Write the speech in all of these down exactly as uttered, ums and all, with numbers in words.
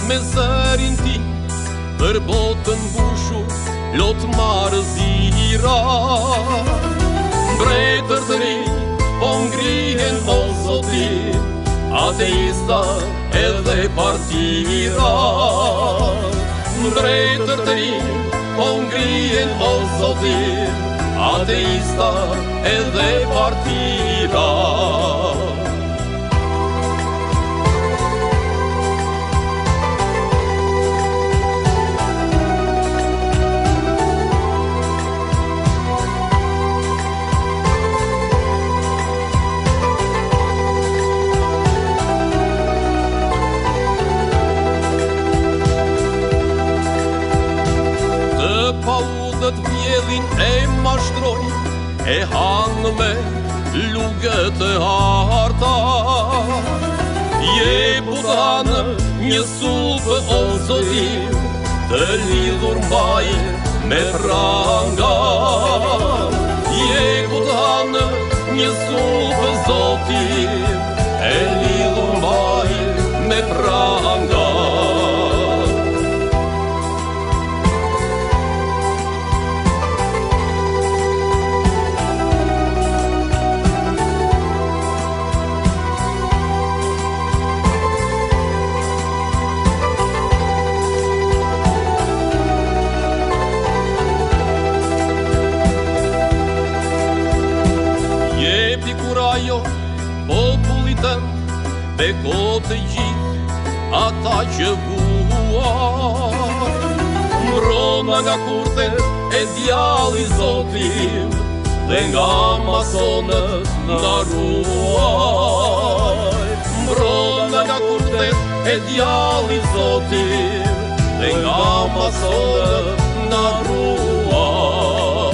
me zërin ti, për botën bushur, lot marë zira. Mbretër të ri, po ngrihen o zotin, ateista edhe partira. Mbretër të ri, po ngrihen o zotin, ateista edhe partira. Paudët vjedhin e mashtroj, e hanë me lugët e harta. Je putanë një supë o zotim, të lidhur mbaj me pranga. Je putanë një supë zotim, e lidhur mbaj me pranga. Ajo, popullit tëm, bekot të gjithë, ata që vuaj. Mbroma nga kurthet e djalli zotim, dhe nga masonët nga ruaj. Mbroma nga kurthet e djalli zotim, dhe nga masonët nga ruaj.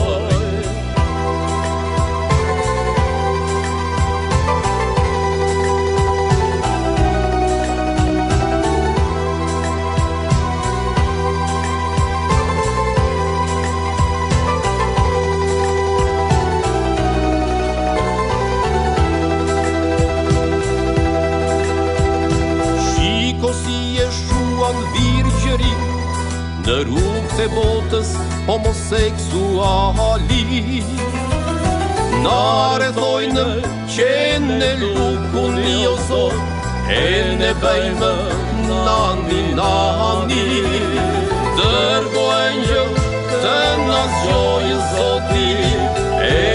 Si e shuan virgjëri në rrugët e botës homoseksuali. Na rrethojnë qenë në lukun një o zot, e ne bëjmë nani nani. Dërgo engjëll të na zgjojë zoti, e